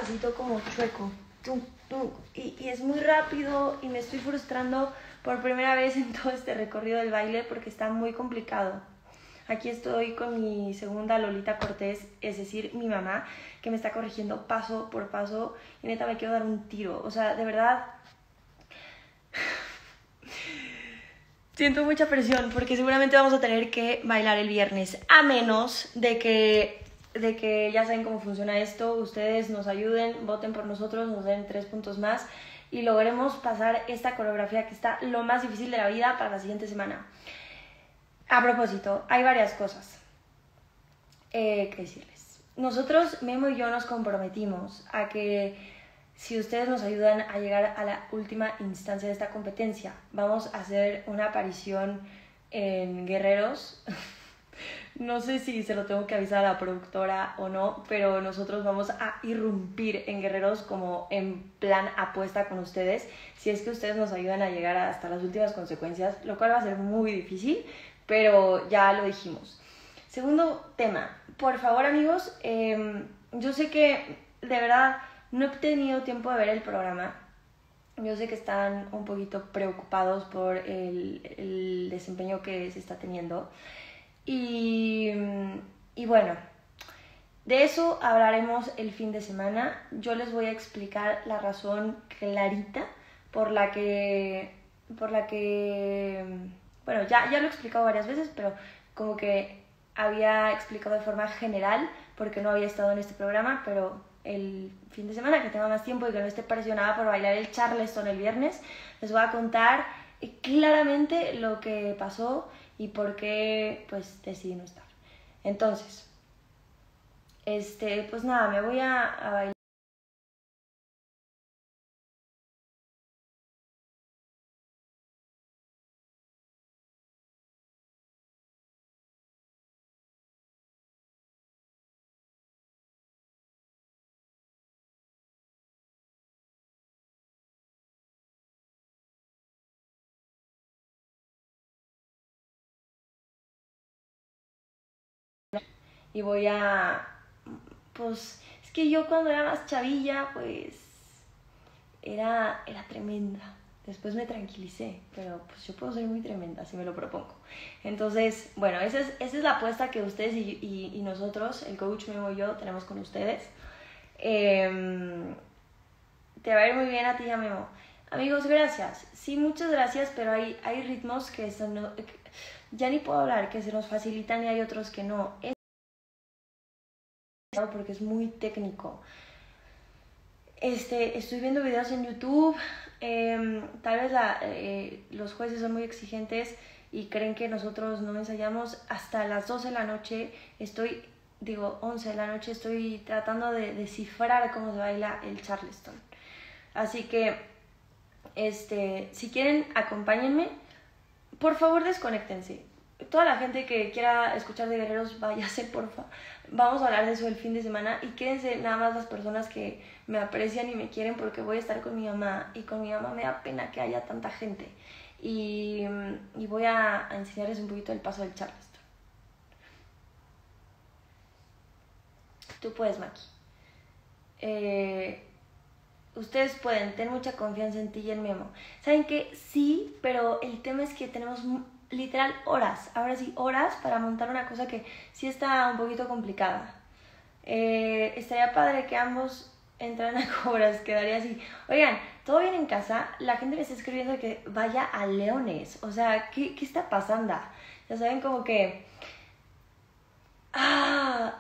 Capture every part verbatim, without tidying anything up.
pasito como chueco. Tum, tum, y, y es muy rápido y me estoy frustrando por primera vez en todo este recorrido del baile porque está muy complicado. Aquí estoy con mi segunda Lolita Cortés, es decir, mi mamá, que me está corrigiendo paso por paso y neta me quiero dar un tiro. O sea, de verdad, siento mucha presión porque seguramente vamos a tener que bailar el viernes, a menos de que, de que ya saben cómo funciona esto, ustedes nos ayuden, voten por nosotros, nos den tres puntos más y logremos pasar esta coreografía que está lo más difícil de la vida para la siguiente semana. A propósito, hay varias cosas eh, que decirles. Nosotros, Memo y yo, nos comprometimos a que si ustedes nos ayudan a llegar a la última instancia de esta competencia, vamos a hacer una aparición en Guerreros. No sé si se lo tengo que avisar a la productora o no, pero nosotros vamos a irrumpir en Guerreros como en plan apuesta con ustedes, si es que ustedes nos ayudan a llegar hasta las últimas consecuencias, lo cual va a ser muy difícil, pero ya lo dijimos. Segundo tema, por favor amigos, eh, yo sé que de verdad no he tenido tiempo de ver el programa. Yo sé que están un poquito preocupados por el, el desempeño que se está teniendo. Y, y bueno, de eso hablaremos el fin de semana. Yo les voy a explicar la razón clarita por la que, por la que, bueno, ya, ya lo he explicado varias veces, pero como que había explicado de forma general porque no había estado en este programa, pero el fin de semana que tenga más tiempo y que no esté presionada por bailar el Charleston el viernes, les voy a contar claramente lo que pasó y por qué pues decidí no estar. Entonces, este, pues nada, me voy a, a bailar. Y voy a, pues, es que yo cuando era más chavilla, pues, era, era tremenda. Después me tranquilicé, pero pues yo puedo ser muy tremenda si me lo propongo. Entonces, bueno, esa es, esa es la apuesta que ustedes y, y, y nosotros, el coach Memo y yo, tenemos con ustedes. Eh, te va a ir muy bien a ti y a Memo. Amigos, gracias. Sí, muchas gracias, pero hay, hay ritmos que, son, que ya ni puedo hablar, que se nos facilitan y hay otros que no. Es porque es muy técnico. Este, estoy viendo videos en YouTube, eh, tal vez la, eh, los jueces son muy exigentes y creen que nosotros no ensayamos hasta las doce de la noche, estoy, digo once de la noche, estoy tratando de descifrar cómo se baila el Charleston. Así que, este, si quieren, acompáñenme, por favor desconéctense. Toda la gente que quiera escuchar de Guerreros, váyase, porfa. Vamos a hablar de eso el fin de semana y quédense nada más las personas que me aprecian y me quieren porque voy a estar con mi mamá y con mi mamá me da pena que haya tanta gente. Y, y voy a, a enseñarles un poquito el paso del Charleston. Tú puedes, Maki. Eh, ustedes pueden, ten mucha confianza en ti y en Memo. ¿Saben qué? Sí, pero el tema es que tenemos literal horas, ahora sí, horas para montar una cosa que sí está un poquito complicada. Eh, estaría padre que ambos entraran a cobras, quedaría así. Oigan, ¿todo bien en casa? La gente me está escribiendo que vaya a Leones. O sea, ¿qué, qué está pasando? Ya saben, como que... Ah...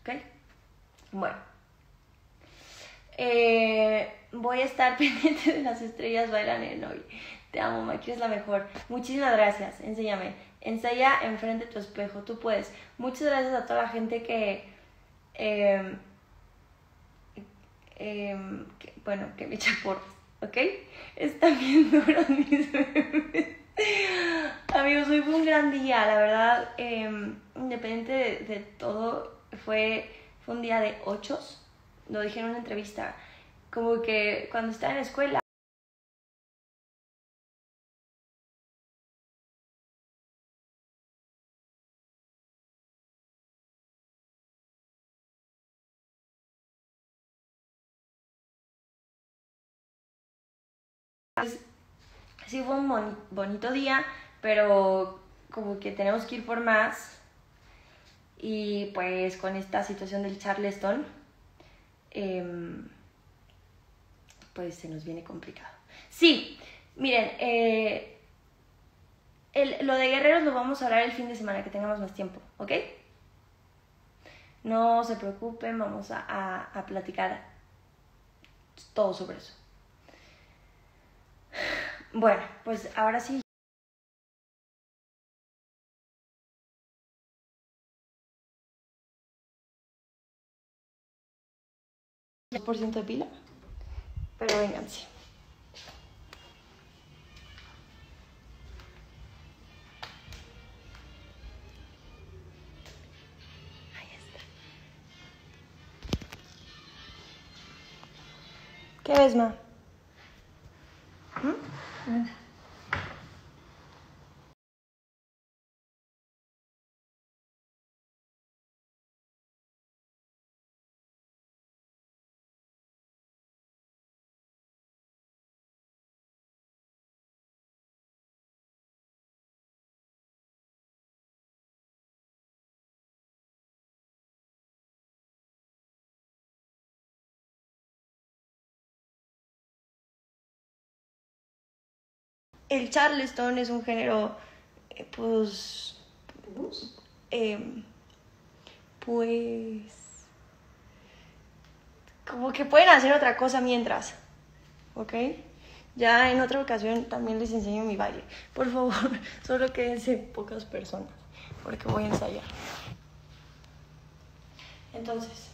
¿ok? Bueno. Eh, voy a estar pendiente de las estrellas bailan en hoy. Te amo, Maki, eres la mejor. Muchísimas gracias, enséñame. Ensaya enfrente de tu espejo, tú puedes. Muchas gracias a toda la gente que... Eh, eh, que bueno, que me echa porras, ¿ok? Están bien duros mis bebés. Amigos, hoy fue un gran día, la verdad, eh, independiente de, de todo, fue, fue un día de ochos. Lo dije en una entrevista, como que cuando estaba en la escuela, pues, sí fue un bon- bonito día, pero como que tenemos que ir por más. Y pues con esta situación del Charleston, eh, pues se nos viene complicado. Sí, miren, eh, el, lo de guerreros lo vamos a hablar el fin de semana, que tengamos más tiempo, ¿ok? No se preocupen, vamos a, a, a platicar todo sobre eso. Bueno, pues ahora sí. diez por ciento de pila, pero vénganse. Ahí está. ¿Qué ves, ma? ¿Mm? El Charleston es un género, eh, pues, eh, pues, como que pueden hacer otra cosa mientras, ¿ok? Ya en otra ocasión también les enseño mi baile. Por favor, solo quédense pocas personas, porque voy a ensayar. Entonces,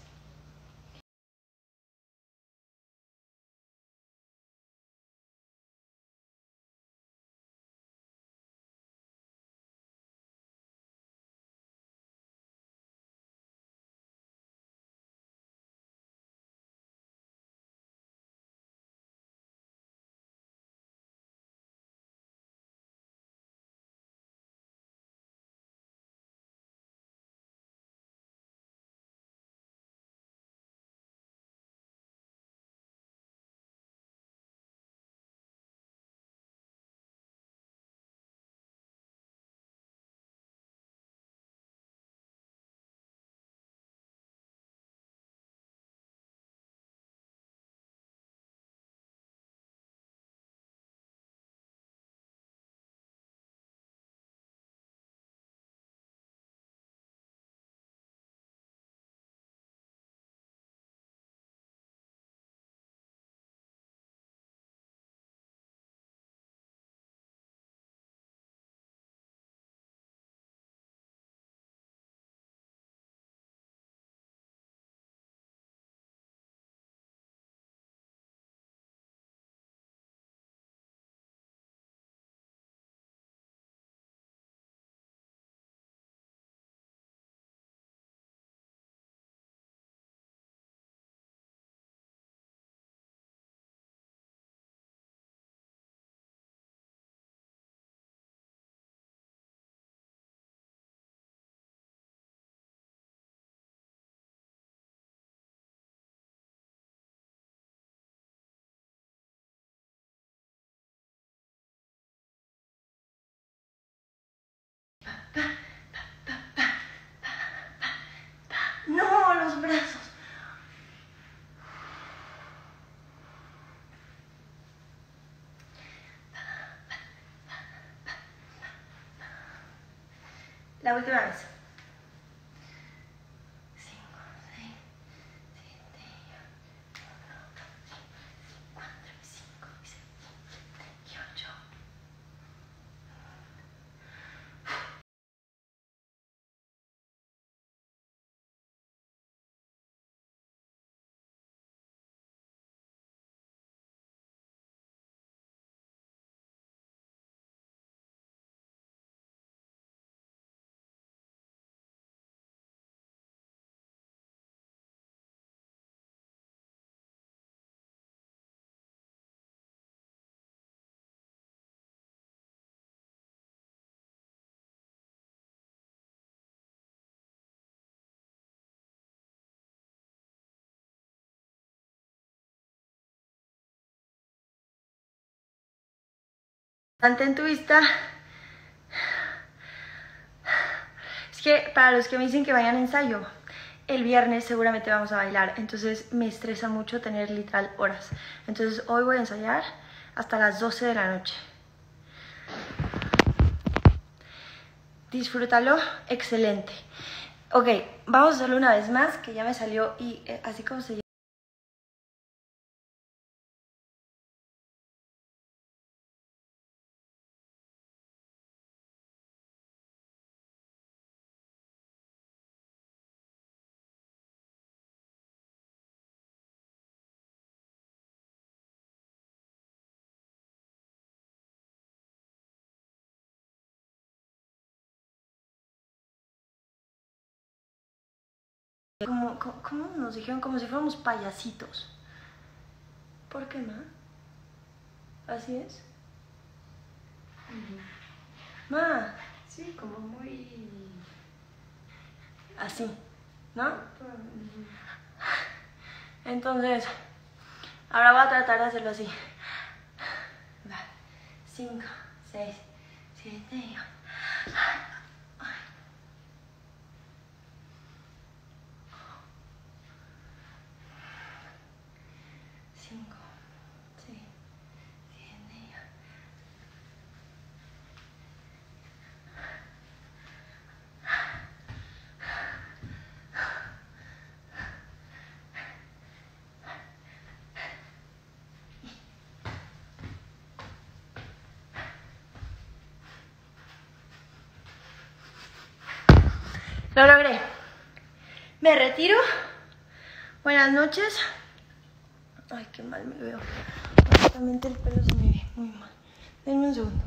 no, los brazos. La última vez. Cinco, En tu vista. Es que para los que me dicen que vayan a ensayo, el viernes seguramente vamos a bailar, entonces me estresa mucho tener literal horas. Entonces hoy voy a ensayar hasta las doce de la noche. Disfrútalo, excelente. Ok, vamos a hacerlo una vez más, que ya me salió y eh, así como se llama. Como, como, ¿Cómo nos dijeron? Como si fuéramos payasitos. ¿Por qué, ma? ¿Así es? Uh-huh. Ma. Sí, como muy... Así, ¿no? Uh-huh. Entonces, ahora voy a tratar de hacerlo así. Va. Cinco, seis, siete y... Cinco, seis, siete y... Lo logré. Me retiro. Buenas noches. Ay, qué mal me veo. Honestamente el pelo se me ve muy mal. Denme un segundo.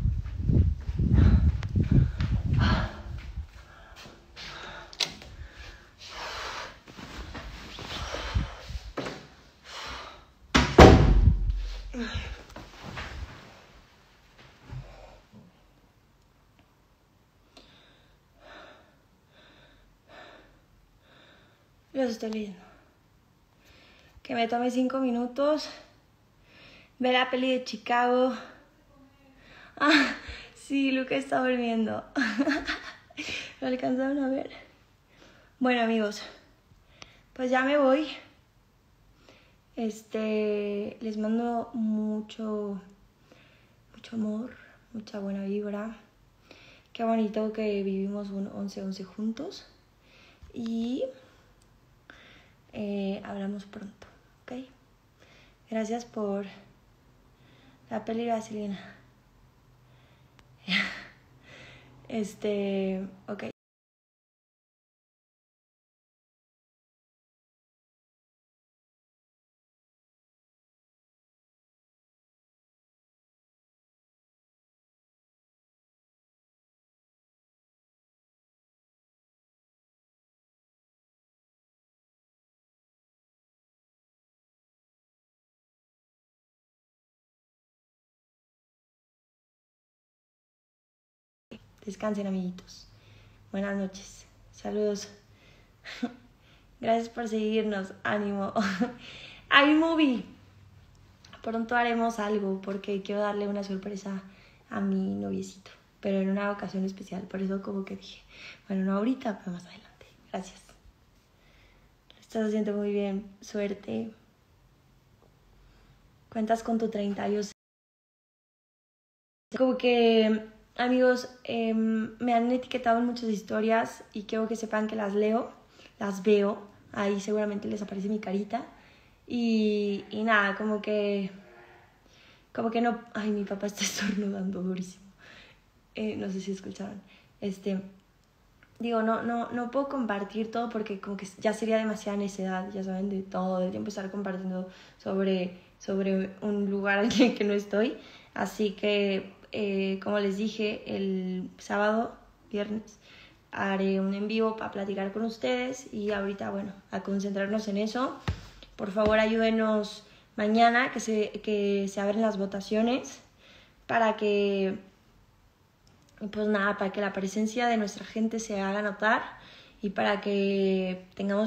Los estoy leyendo. Que me tome cinco minutos. Ver la peli de Chicago. Ah, sí, Luca está durmiendo. ¿Lo alcanzaron a ver? Bueno, amigos, pues ya me voy. Este, les mando mucho, mucho amor, mucha buena vibra. Qué bonito que vivimos un once once juntos. Y eh, hablamos pronto, ¿ok? Gracias por la peli vaselina. Este, ok. Descansen, amiguitos. Buenas noches. Saludos. Gracias por seguirnos. Ánimo. iMovie. Pronto haremos algo porque quiero darle una sorpresa a mi noviecito, pero en una ocasión especial. Por eso como que dije, bueno, no ahorita, pero más adelante. Gracias. Lo estás haciendo muy bien. Suerte. Cuentas con tu treinta. Yo sé. Como que, amigos, eh, me han etiquetado en muchas historias y quiero que sepan que las leo, las veo. Ahí seguramente les aparece mi carita. Y, y nada, como que... Como que no... Ay, mi papá está estornudando durísimo. Eh, no sé si escucharon. Este... Digo, no, no, no puedo compartir todo porque como que ya sería demasiada necedad, ya saben, de todo el tiempo estar compartiendo sobre, sobre un lugar en el que no estoy. Así que, eh, como les dije, el sábado, viernes, haré un en vivo para platicar con ustedes y ahorita, bueno, a concentrarnos en eso. Por favor, ayúdenos mañana que se, que se abren las votaciones para que... pues nada, para que la presencia de nuestra gente se haga notar y para que tengamos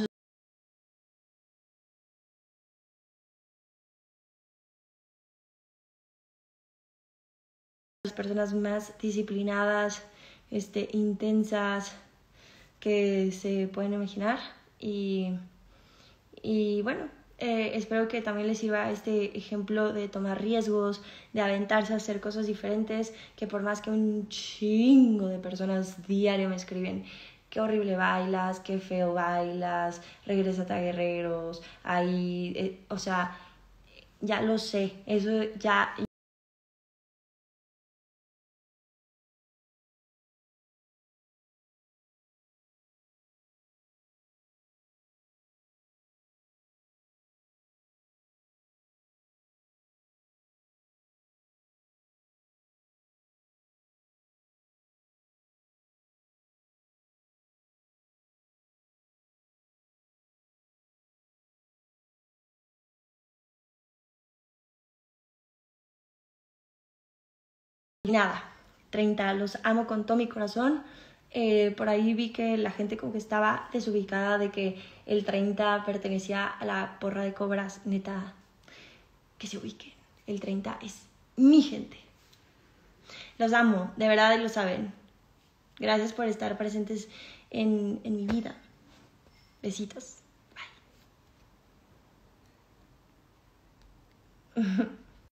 personas más disciplinadas, este, intensas que se pueden imaginar. Y, y bueno, eh, espero que también les sirva este ejemplo de tomar riesgos, de aventarse a hacer cosas diferentes, que por más que un chingo de personas diario me escriben qué horrible bailas, qué feo bailas, regrésate a Guerreros, ahí, eh, o sea, ya lo sé, eso ya... Y nada, treinta, los amo con todo mi corazón. Eh, por ahí vi que la gente como que estaba desubicada de que el treinta pertenecía a la porra de cobras. Neta, que se ubiquen. El treinta es mi gente. Los amo, de verdad lo saben. Gracias por estar presentes en, en mi vida. Besitos. Bye.